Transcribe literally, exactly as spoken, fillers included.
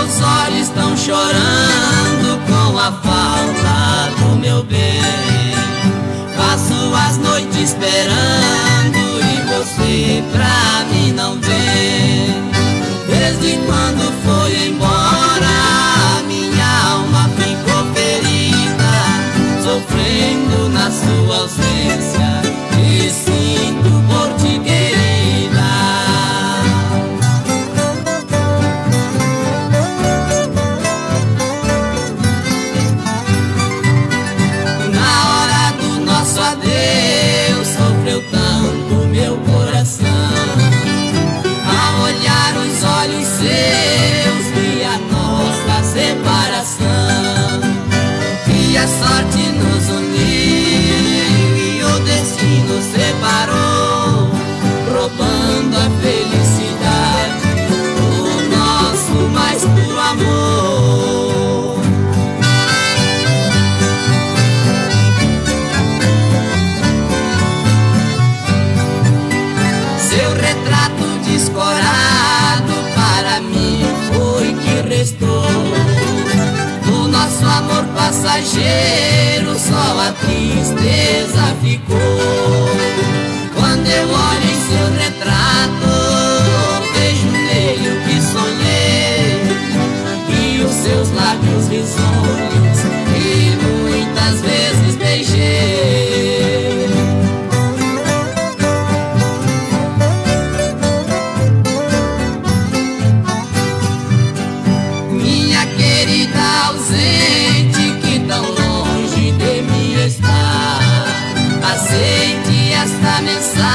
Meus olhos estão chorando com a falta do meu bem. Passo as noites esperando e você pra mim não vem. Desde quando foi embora, minha alma ficou ferida, sofrendo na sua ausência, e sinto por ti, querida. Na hora do nosso adeus, sofreu tanto meu coração. Ao olhar os olhos seus, vi a nossa separação. E a sorte nos uniu e o destino separou, roubando a felicidade do nosso mais puro amor. Seu retrato descorado para mim foi que restou. O nosso amor passageiro, só a tristeza ficou. Quando eu olho em seu retrato, vejo nele o que sonhei, e os seus lábios risonhos que muitas vezes beijei. Minha querida ausente, que tão longe de mim está, aceite esta mensagem